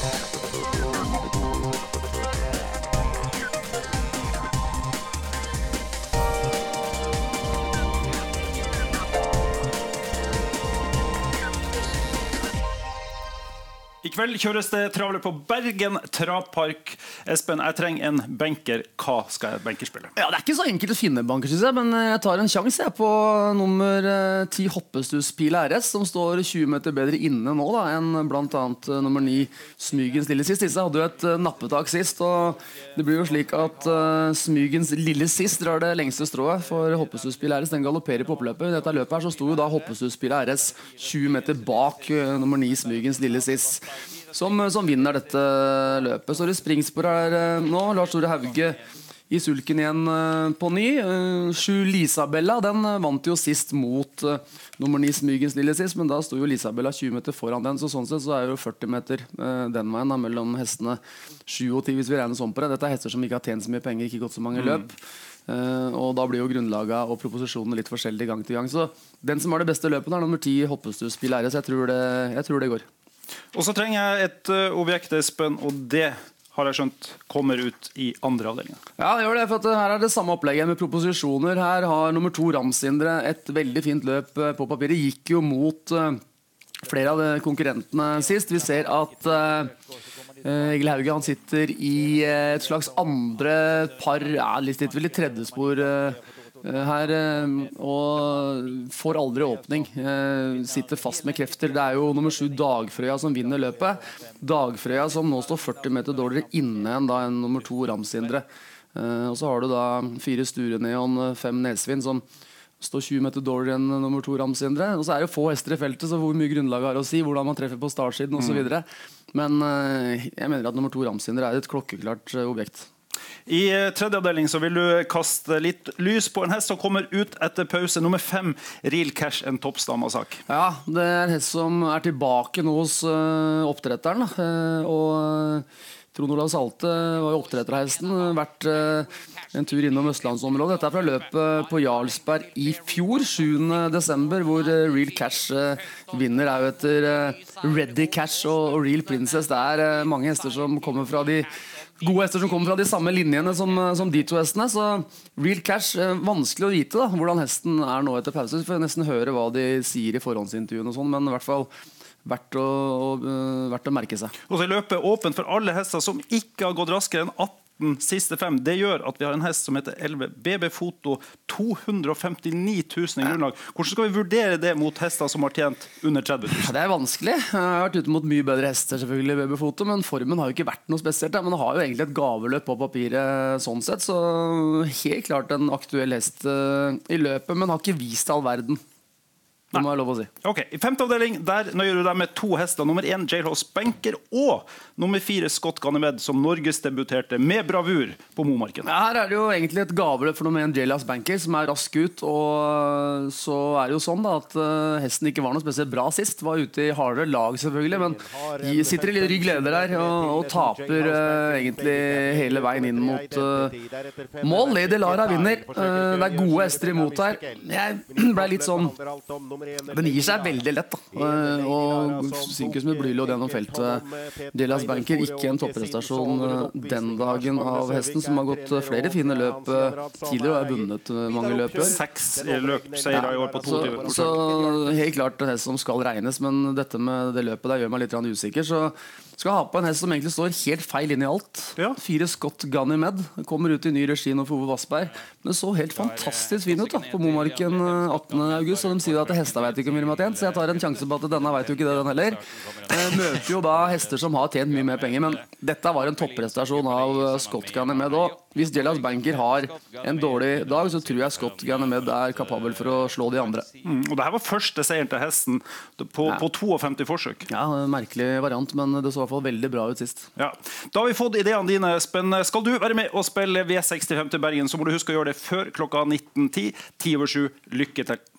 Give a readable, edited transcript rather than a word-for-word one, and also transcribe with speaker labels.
Speaker 1: I kveld kjøres det travle på Bergen Travpark. Espen, jeg trenger en benker. Hva skal jeg benkerspille?
Speaker 2: Ja, det ikke så enkelt å finne banker, synes jeg, men jeg tar en sjanse på nummer 10 Hoppestus Pil RS, som står 20 meter bedre inne nå da, enn blant annet nummer 9 Smygens Lille Sist. Disse hadde jo et nappetak sist, og det blir jo slik at Smygens Lille Sist drar det lengste strået for Hoppestus Pil RS. Den galopperer på oppløpet. I dette løpet her så sto jo da Hoppestus Pil RS 20 meter bak nummer 9 Smygens Lille Sist. Som vinner dette løpet. Så det springspor her nå. Lars Tore Hauge i sulken igjen på ny. 7 Lisabella, den vant jo sist mot nummer 9 Smygens Lille Sist, men da stod jo Lisabella 20 meter foran den, så sånn sett så jo 40 meter den veien da, mellom hestene 7 og 10, hvis vi regner sånn på det. Dette hester som ikke har tjent så mye penger, ikke gått så mange løp. Og da blir jo grunnlaget og proposisjonen litt forskjellig gang til gang. Så den som har det beste løpet er nummer 10 Hoppestus Pil RS. Jeg tror det går.
Speaker 1: Og så trenger jeg et objekt, Espen, og det har jeg skjønt kommer ut i andre avdelingen. Ja, det gjør det, for her det samme opplegget med proposisjoner. Her har nummer 2 Ramsindre et veldig fint løp på papiret. Gikk jo mot flere av konkurrentene sist. Vi ser at Egil Hauge han sitter i et slags andre par, litt i tredje spor her, og får aldri åpning, sitter fast med krefter. Det jo nummer 7 Dagfrøya som vinner løpet. Dagfrøya som nå står 40 meter dårligere inne enn nummer 2 Ramsindre. Og så har du da 4 Sture Neon, 5 Nesvin som står 20 meter dårligere enn nummer 2 Ramsindre. Og så det jo få hester i feltet, så hvor mye grunnlag har å si, hvordan man treffer på startsiden og så videre. Men jeg mener at nummer 2 Ramsindre et klokkeklart objekt. I tredje avdeling så vil du kaste litt lys på en hest som kommer ut etter pause. Nummer 5, Real Cash, en toppstammasak. Ja, det en hest som tilbake nå hos oppdretteren. Og Trond Olav Salte var jo oppdretterhesten, vært en tur innom Østlandsområdet. Dette fra løpet på Jarlsberg i fjor, 7. desember, hvor Real Cash vinner jo etter Ready Cash og Real Princess. Det mange hester som kommer fra gode hester som kommer fra de samme linjene som de to hestene, så Real Cash vanskelig å vite da, hvordan hesten nå etter pause. Vi får nesten høre hva de sier i forhåndsintervjuene og sånn, men i hvert fall verdt å merke seg. Og så løpet åpent for alle hester som ikke har gått raskere enn 18 siste 5. Det gjør at vi har en hest som heter 11 BB Foto, 259 000 i grunnlag. Hvordan skal vi vurdere det mot hester som har tjent under 30 000? Det vanskelig. Jeg har vært ute mot mye bedre hester selvfølgelig, BB Foto, men formen har jo ikke vært noe spesielt. Men det har jo egentlig et gaveløp på papiret sånn sett, så helt klart en aktuell hest i løpet, men har ikke vist all verden. Det må jeg lov å si. Ok, i femte avdeling, der nøyer du deg med 2 hester. Nummer 1, Jailhouse Banker, og nummer 4, Scott Ganymede, som Norges debuterte med bravur på Momarken. Ja, her det jo egentlig et gaveløp for nummer 1, Jailhouse Banker, som rask ut, og så det jo sånn da, at hesten ikke var noe spesielt bra sist. Var ute i hardere lag selvfølgelig, men sitter i rygg leder der, og taper egentlig hele veien inn mot mål. Lady Lara vinner. Det gode hester imot her. Jeg ble litt sånn den gir seg veldig lett da. Og synker som et blylåd gjennom feltet. Jailhouse Banker, ikke en topprestasjon den dagen av hesten, som har gått flere fine løp tidligere og har vunnet mange løp. 6 løpseier i år på 22. Så helt klart en hest som skal regnes, men dette med det løpet der gjør meg litt usikker, så skal ha på en hest som egentlig står helt feil inn i alt. 4 Scott Ganymede kommer ut i ny regi nå for Ove Vassberg, men så helt fantastisk fin ut da, på Momarken 18. august, og de sier at hester vet ikke om de har tjent, så jeg tar en sjanse på at denne vet jo ikke det den heller. Møter jo da hester som har tjent mye mer penger, men dette var en topprestasjon av Scott Ganymede, og hvis Jailhouse Banker har en dårlig dag, så tror jeg Scott Ganymede kapabel for å slå de andre. Og det her var første seieren til hesten på 52 forsøk. Ja, merkelig variant, men det så i hvert fall veldig bra ut sist. Ja. Da har vi fått ideene dine, Espen. Skal du være med og spille V65 til Bergen, så må du huske å gjøre det før klokka 19:10. 10 over 7. Lykke til!